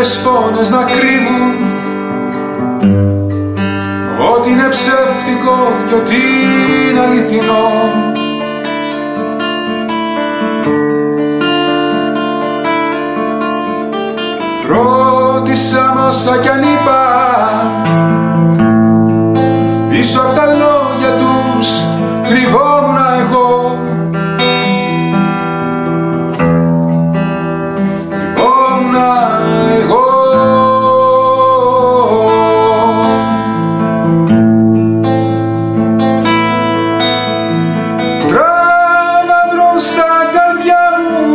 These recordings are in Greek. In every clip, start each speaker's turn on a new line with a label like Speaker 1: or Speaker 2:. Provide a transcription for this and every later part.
Speaker 1: άλλες φωνές να κρύβουν ότι είναι ψεύτικο κι ότι είναι αληθινό. Ρώτησα με όσα κι αν είπα, πίσω απ' τα λόγια τους κρυβόμουν εγώ. Κρυβόμουν εγώ. Τράβα μπροστά καρδιά μου,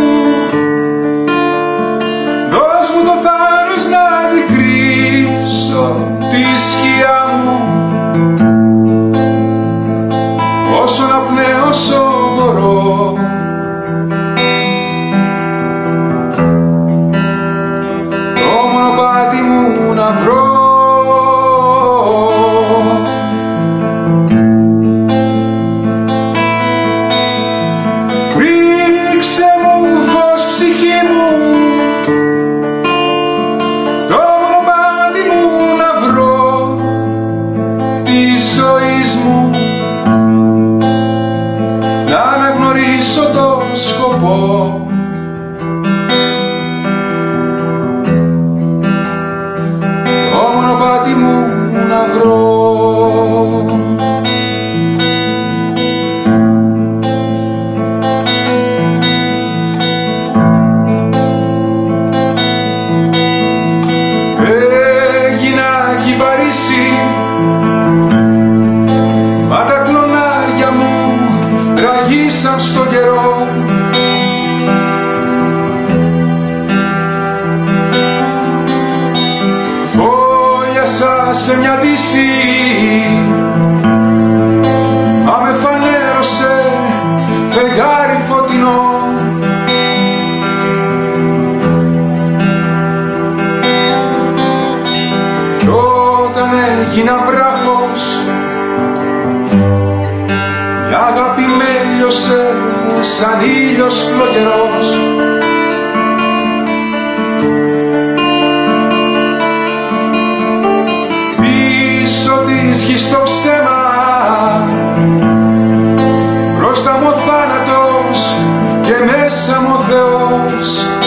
Speaker 1: δώσ' μου το θάρρος να αντικρίσω τη σκιά μου, όσο να πνέω όσο μπορώ. Το μονοπάτι μου να βρω. Ρίξε μου φως ψυχή μου, το μονοπάτι μου να βρω της ζωής μου, να αναγνωρίσω το σκοπό. Το μονοπάτι μου να βρω. Έγινα κι Παρίσι, μα τα κλονάρια μου ραγίσαν στον καιρό. Φόλιασα σε μια δύση, μα με φανέρωσε φεγγάρι φωτεινό. Κι όταν έγινα βράχος, η αγάπη με λιώσε σαν ήλιος φλογερός. Πίσω της γης το ψέμα, μπροστά μου ο θάνατος και μέσα μου ο Θεός.